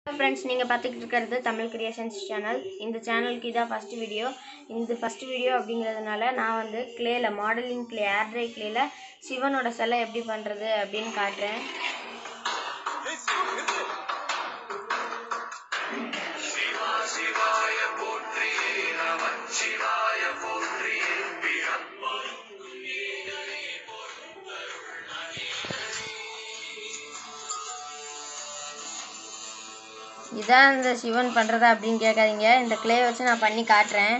Friends நீங்கள் பார்த்துக்கிட்டு இருக்கிறது தமிழ் கிரியேஷன்ஸ் சேனல். இந்த சேனலுக்கு இதான் ஃபர்ஸ்ட் வீடியோ. இந்த ஃபர்ஸ்ட் வீடியோ அப்படிங்கிறதுனால நான் வந்து கிளேல மாடலிங் கிளே ஏர் ட்ரை கிளேல சிவனோட சிலை எப்படி பண்ணுறது அப்படின்னு காட்டுறேன். இதான் இந்த சிவன் பண்ணுறதா அப்படின்னு கேட்காதீங்க. இந்த கிளே வச்சு நான் பண்ணி காட்டுறேன்.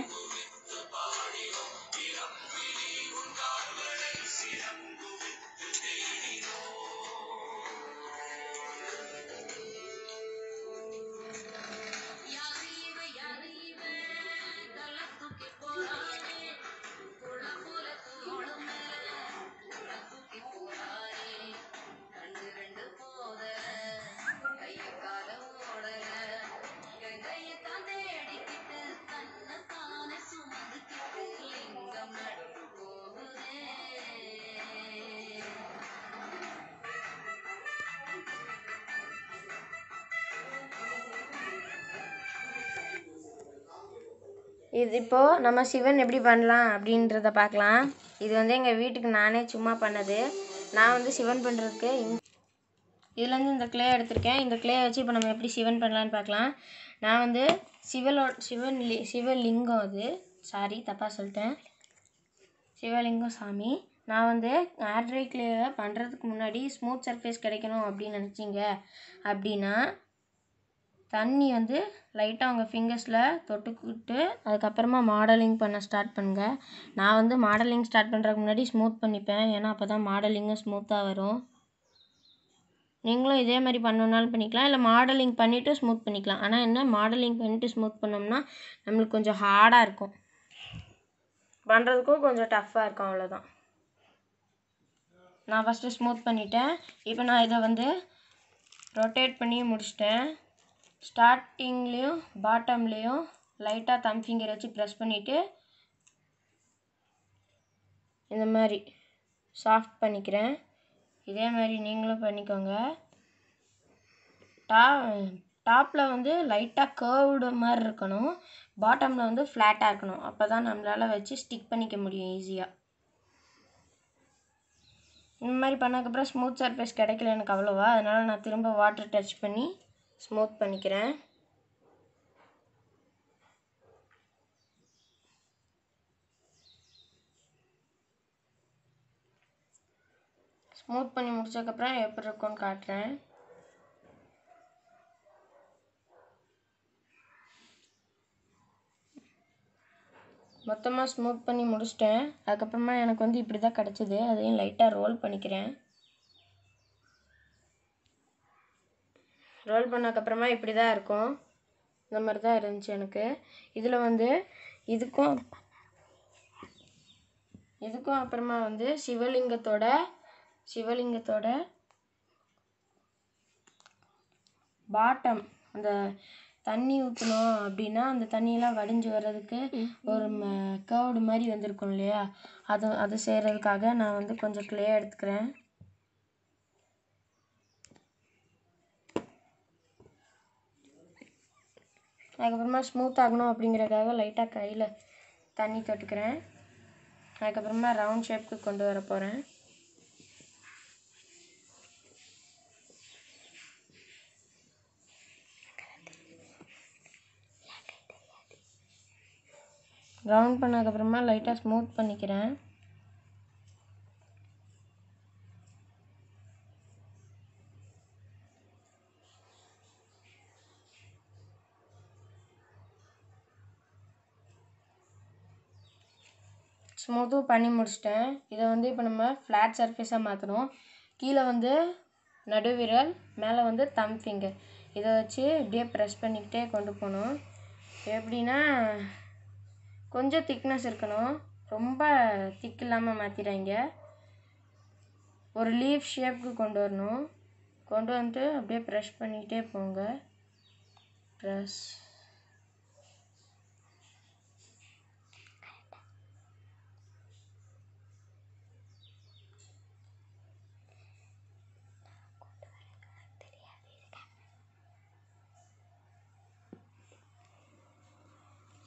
இது இப்போது நம்ம சிவன் எப்படி பண்ணலாம் அப்படின்றத பார்க்கலாம். இது வந்து எங்கள் வீட்டுக்கு நானே சும்மா பண்ணது. நான் வந்து சிவன் பண்ணுறதுக்கு இதுலேருந்து இந்த கிளே எடுத்திருக்கேன். இந்த கிளே வச்சு இப்போ நம்ம எப்படி சிவன் பண்ணலான்னு பார்க்கலாம். நான் வந்து சிவலிங்கம் அது தப்பாக சொல்லிட்டேன். சிவலிங்கம் சாமி. நான் வந்து ஏர் ட்ரை கிளேவை பண்ணுறதுக்கு முன்னாடி ஸ்மூத் சர்ஃபேஸ் கிடைக்கணும் அப்படின்னு நினச்சிங்க அப்படின்னா தண்ணி வந்து லைட்டாக உங்கள் ஃபிங்கர்ஸில் தொட்டுக்கிட்டு அதுக்கப்புறமா மாடலிங் பண்ண ஸ்டார்ட் பண்ணுங்கள். நான் வந்து மாடலிங் ஸ்டார்ட் பண்ணுறதுக்கு முன்னாடி ஸ்மூத் பண்ணிப்பேன். ஏன்னா அப்போ தான் மாடலிங்கும் ஸ்மூத்தாக வரும். நீங்களும் இதே மாதிரி பண்ணணுன்னாலும் பண்ணிக்கலாம், இல்லை மாடலிங் பண்ணிவிட்டு ஸ்மூத் பண்ணிக்கலாம். ஆனால் என்ன, மாடலிங் பண்ணிவிட்டு ஸ்மூத் பண்ணோம்னா நம்மளுக்கு கொஞ்சம் ஹார்டாக இருக்கும், பண்ணுறதுக்கும் கொஞ்சம் டஃப்பாக இருக்கும், அவ்வளோதான். நான் ஃபஸ்ட்டு ஸ்மூத் பண்ணிட்டேன். இப்போ நான் இதை வந்து ரொட்டேட் பண்ணி முடிச்சிட்டேன். ஸ்டார்டிங்லேயும் பாட்டம்லேயும் லைட்டாக தம் ஃபிங்கர் வச்சு ப்ரெஸ் பண்ணிவிட்டு இந்த மாதிரி சாஃப்ட் பண்ணிக்கிறேன். இதே மாதிரி நீங்களும் பண்ணிக்கோங்க. டாப்பில் வந்து லைட்டாக கர்வ்டு மாதிரி இருக்கணும், பாட்டமில் வந்து ஃப்ளாட்டாக இருக்கணும். அப்போ தான் நம்மளால் வச்சு ஸ்டிக் பண்ணிக்க முடியும் ஈஸியாக. இந்த மாதிரி பண்ணதுக்கப்புறம் ஸ்மூத் சர்ஃபேஸ் கிடைக்கல எனக்கு அவ்வளோவா, அதனால் நான் திரும்ப வாட்டர் டச் பண்ணி ஸ்மூத் பண்ணிக்கிறேன். ஸ்மூத் பண்ணி முடிச்சதுக்கப்புறம் எப்படி இருக்கும்னு காட்டுறேன். மொத்தமாக ஸ்மூத் பண்ணி முடிச்சிட்டேன். அதுக்கப்புறமா எனக்கு வந்து இப்படி தான் கிடச்சிது. அதையும் லைட்டாக ரோல் பண்ணிக்கிறேன். ரோல் பண்ணதுக்கப்புறமா இப்படி தான் இருக்கும். இந்த மாதிரி தான் இருந்துச்சு எனக்கு. இதில் வந்து இதுக்கும் அப்புறமா வந்து சிவலிங்கத்தோட பாட்டம், அந்த தண்ணி ஊற்றணும் அப்படின்னா அந்த தண்ணியெல்லாம் வடிஞ்சு வர்றதுக்கு ஒரு கர்வ்டு மாதிரி வந்திருக்கும் இல்லையா, அது செய்கிறதுக்காக நான் வந்து கொஞ்சம் கிளே எடுத்துக்கிறேன். அதுக்கப்புறமா ஸ்மூத் ஆகணும் அப்படிங்கிறதுக்காக லைட்டாக கையில் தண்ணி தொட்டுக்கிறேன். அதுக்கப்புறமா ரவுண்ட் ஷேப்புக்கு கொண்டு வர போகிறேன். ரவுண்ட் பண்ணதுக்கப்புறமா லைட்டாக ஸ்மூத் பண்ணிக்கிறேன். ஸ்மூத்தும் பண்ணி முடிச்சிட்டேன். இதை வந்து இப்போ நம்ம ஃப்ளாட் சர்ஃபேஸாக மாற்றணும். கீழே வந்து நடுவிரல், மேலே வந்து தம் ஃபிங்கர், இதை வச்சு இப்படியே ப்ரெஸ் பண்ணிக்கிட்டே கொண்டு போகணும். எப்படின்னா கொஞ்சம் திக்னஸ் இருக்கணும், ரொம்ப திக் இல்லாமல் மாற்றிடாங்க. ஒரு லீஃப் ஷேப்புக்கு கொண்டு வரணும். கொண்டு வந்துட்டு அப்படியே ப்ரெஸ் பண்ணிக்கிட்டே போங்க. ப்ரெஸ்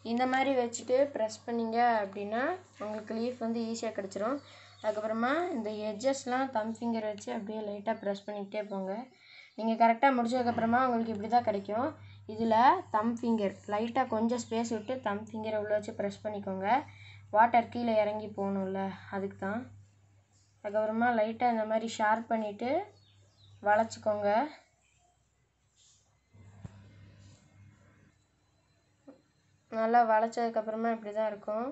இந்த மாதிரி வச்சுட்டு ப்ரெஸ் பண்ணிங்க அப்படின்னா உங்களுக்கு லீஃப் வந்து ஈஸியாக கிடச்சிரும். அதுக்கப்புறமா இந்த எட்ஜஸ்லாம் தம் ஃபிங்கர் வச்சு அப்படியே லைட்டாக ப்ரெஸ் பண்ணிக்கிட்டே போங்க. நீங்கள் கரெக்டாக முடிச்சதுக்கப்புறமா உங்களுக்கு இப்படி தான் கிடைக்கும். இதில் தம் ஃபிங்கர் லைட்டாக கொஞ்சம் ஸ்பேஸ் விட்டு தம் ஃபிங்கரை உள்ளே வச்சு ப்ரெஸ் பண்ணிக்கோங்க. வாட்டர் கீழே இறங்கி போகணும்ல, அதுக்கு தான். அதுக்கப்புறமா லைட்டாக இந்த மாதிரி ஷார்ப் பண்ணிவிட்டு வளைச்சிக்கோங்க. நல்லா வளைச்சதுக்கப்புறமா இப்படி தான் இருக்கும்.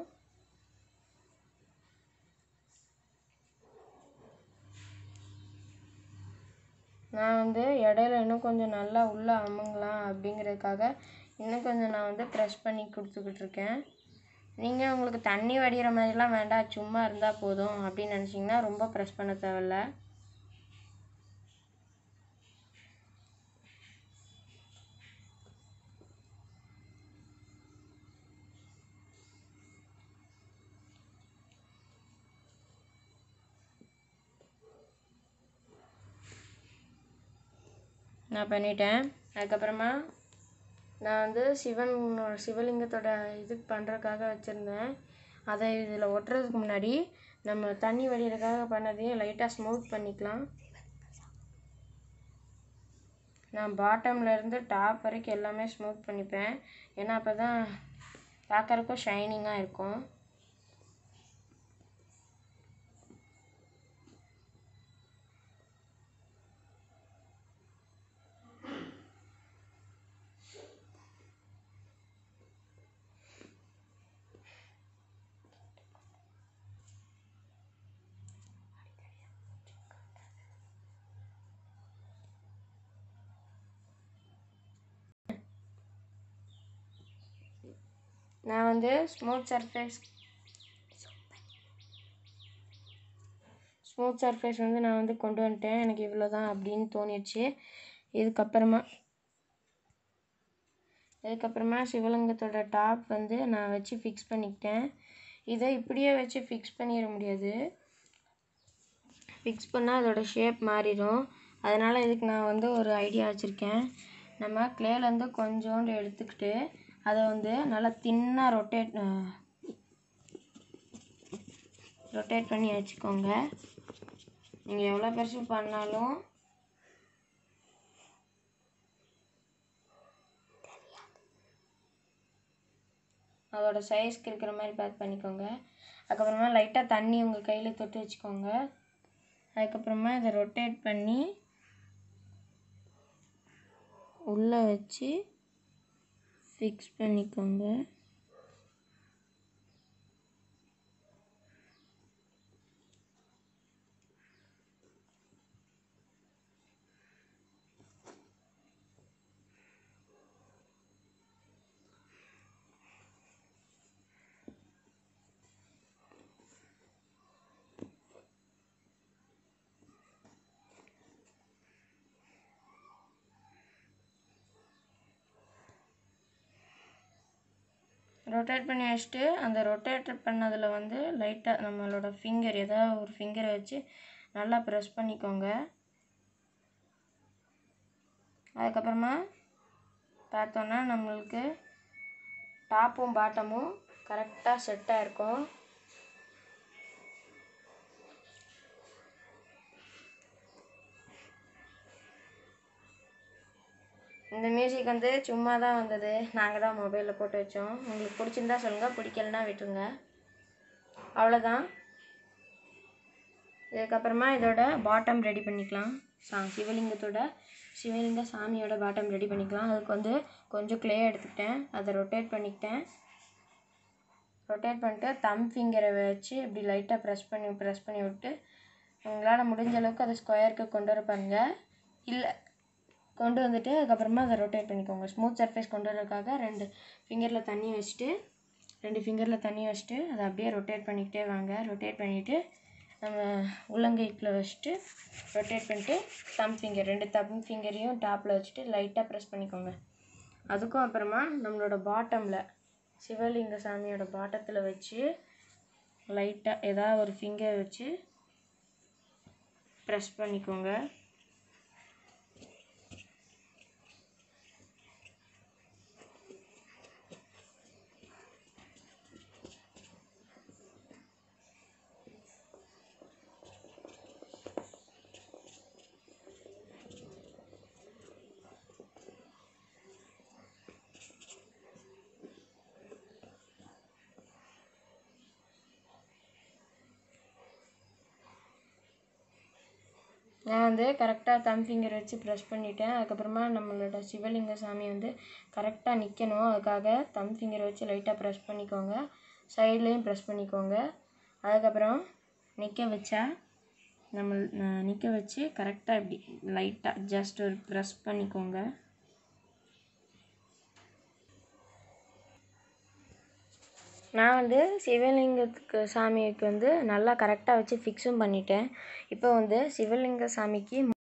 நான் வந்து இடையில இன்னும் கொஞ்சம் நல்லா உள்ளே அமுங்கலாம் அப்படிங்கிறதுக்காக இன்னும் கொஞ்சம் நான் வந்து ப்ரெஸ் பண்ணி கொடுத்துக்கிட்டு இருக்கேன். நீங்கள் உங்களுக்கு தண்ணி வடிகிற மாதிரிலாம் வேண்டாம், சும்மா இருந்தால் போதும் அப்படின்னு நினச்சிங்கன்னா ரொம்ப ப்ரெஸ் பண்ண தேவையில்ல. நான் பண்ணிட்டேன். அதுக்கப்புறமா நான் வந்து சிவலிங்கத்தோட இதுக்கு பண்ணுறதுக்காக வச்சுருந்தேன். அதை இதில் ஒட்டுறதுக்கு முன்னாடி நம்ம தண்ணி வடிகிறதுக்காக பண்ணதையும் லைட்டாக ஸ்மூத் பண்ணிக்கலாம். நான் பாட்டம்லேருந்து டாப் வரைக்கும் எல்லாமே ஸ்மூத் பண்ணிப்பேன். ஏன்னா அப்போ தான் பார்க்குறக்கும் ஷைனிங்காக இருக்கும். நான் வந்து ஸ்மூத் சர்ஃபேஸ் வந்து நான் வந்து கொண்டு வந்துட்டேன். எனக்கு இவ்வளோ தான் அப்படின்னு தோணிடுச்சு. இதுக்கப்புறமா சிவலிங்கத்தோட டாப் வந்து நான் வச்சு ஃபிக்ஸ் பண்ணிக்கிட்டேன். இதை இப்படியே வச்சு ஃபிக்ஸ் பண்ணிட முடியாது. ஃபிக்ஸ் பண்ணால் அதோட ஷேப் மாறிடும். அதனால் இதுக்கு நான் வந்து ஒரு ஐடியா வச்சுருக்கேன். நம்ம க்ளேலேருந்து கொஞ்சோண்டு எடுத்துக்கிட்டு அதை வந்து நல்லா தின்னாக ரொட்டேட் பண்ணி வச்சுக்கோங்க. நீங்கள் எவ்வளோ பெருசு பண்ணாலும் அதோட சைஸ்க்கு இருக்கிற மாதிரி பேக் பண்ணிக்கோங்க. அதுக்கப்புறமா லைட்டாக தண்ணி உங்கள் கையில் தொட்டு வச்சுக்கோங்க. அதுக்கப்புறமா இதை ரொட்டேட் பண்ணி உள்ளே வச்சு ஃபிக்ஸ் பண்ணிக்கோங்க. ரொட்டேட் பண்ணி வச்சுட்டு அந்த ரொட்டேட் பண்ணதில் வந்து லைட்டாக நம்மளோட ஃபிங்கர் ஏதாவது ஒரு ஃபிங்கரை வச்சு நல்லா ப்ரெஸ் பண்ணிக்கோங்க. அதுக்கப்புறமா பார்த்தோன்னா நம்மளுக்கு டாப்பும் பாட்டமும் கரெக்டாக செட்டாக இருக்கும். இந்த மியூசிக் வந்து சும்மா தான் வந்தது, நாங்கள் தான் மொபைலில் போட்டு வச்சோம். உங்களுக்கு பிடிச்சிருந்தா சொல்லுங்கள், பிடிக்கலன்னா விட்டுருங்க. அவ்வளோதான். இதுக்கப்புறமா இதோட பாட்டம் ரெடி பண்ணிக்கலாம். சிவலிங்க சாமியோட பாட்டம் ரெடி பண்ணிக்கலாம். அதுக்கு வந்து கொஞ்சம் க்ளே எடுத்துக்கிட்டேன், அதை ரொட்டேட் பண்ணிட்டு தம் ஃபிங்கரை வச்சு இப்படி லைட்டாக ப்ரெஸ் பண்ணி விட்டு உங்களால் முடிஞ்ச அளவுக்கு அதை ஸ்கொயருக்கு கொண்டு வர பாருங்க. இல்லை கொண்டு வந்துட்டு அதுக்கப்புறமா அதை ரொட்டேட் பண்ணிக்கோங்க. ஸ்மூத் சர்ஃபேஸ் கொண்டு வரதுக்காக 2 ஃபிங்கரில் தண்ணி வச்சுட்டு அதை அப்படியே ரொட்டேட் பண்ணிக்கிட்டே வாங்க. ரொட்டேட் பண்ணிவிட்டு நம்ம உள்ளங்கைக்கில் வச்சுட்டு ரொட்டேட் பண்ணிட்டு தம் ஃபிங்கரையும் டாப்பில் வச்சுட்டு லைட்டாக ப்ரெஸ் பண்ணிக்கோங்க. அதுக்கும் அப்புறமா நம்மளோட பாட்டமில் சிவலிங்க சாமியோட பாட்டத்தில் வச்சு லைட்டாக ஏதாவது ஒரு ஃபிங்கர் வச்சு ப்ரெஸ் பண்ணிக்கோங்க. நான் வந்து கரெக்டாக தம் ஃபிங்கர் வச்சு ப்ரெஸ் பண்ணிட்டேன். அதுக்கப்புறமா நம்மளோட சிவலிங்க சாமி வந்து கரெக்டாக நிற்கணும். அதுக்காக தம் ஃபிங்கர் வச்சு லைட்டாக ப்ரெஸ் பண்ணிக்கோங்க. சைட்லேயும் ப்ரெஸ் பண்ணிக்கோங்க. அதுக்கப்புறம் நிற்க வச்சு கரெக்டாக இப்படி லைட்டாக ஜஸ்ட் ஒரு ப்ரெஸ் பண்ணிக்கோங்க. நான் வந்து சிவலிங்கத்துக்கு சாமிக்கு வந்து நல்லா கரெக்டாக வச்சு ஃபிக்ஸும் பண்ணிட்டேன். இப்போ வந்து சிவலிங்க சாமிக்கு